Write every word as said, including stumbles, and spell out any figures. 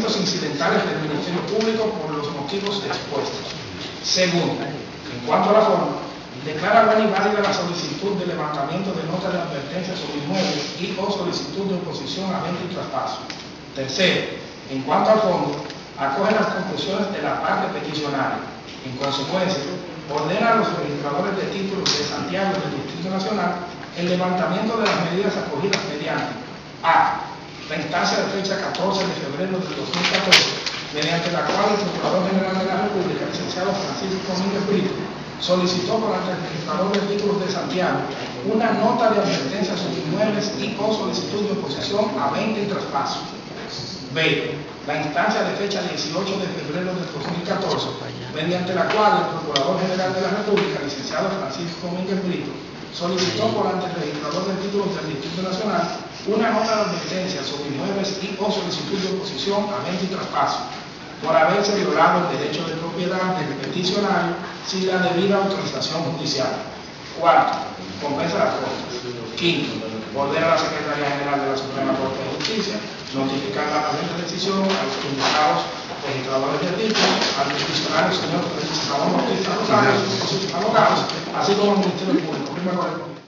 efectos incidentales del Ministerio Público por los motivos expuestos. Segundo, en cuanto a la forma, declara buena y válida la solicitud de levantamiento de nota de advertencia sobre inmuebles y o solicitud de oposición a venta y traspaso. Tercero, en cuanto al fondo, acoge las conclusiones de la parte peticionaria. En consecuencia, ordena a los registradores de títulos de Santiago del Distrito Nacional el levantamiento de las medidas acogidas mediante a. La instancia de fecha catorce de febrero del dos mil catorce, mediante la cual el Procurador General de la República, el licenciado Francisco Domínguez Brito, solicitó por ante el registrador de títulos de Santiago una nota de advertencia sobre inmuebles y o solicitud de oposición a venta y traspaso. B. La instancia de fecha dieciocho de febrero del dos mil catorce, mediante la cual el Procurador General de la República, el licenciado Francisco Domínguez Brito, solicitó por ante el registrador de títulos del Distrito Nacional una nota de advertencia sobre inmuebles y o solicitud de oposición a venta y traspaso, por haberse violado el derecho de propiedad del peticionario sin la debida autorización judicial. Cuarto, compensa las costas. Quinto, ordena a la Secretaría General de la Suprema Corte de Justicia notificar la presente decisión a los indicados registradores de títulos, al peticionario señor Ramón Bautista Rosales, sus abogados, así como al Ministerio Público.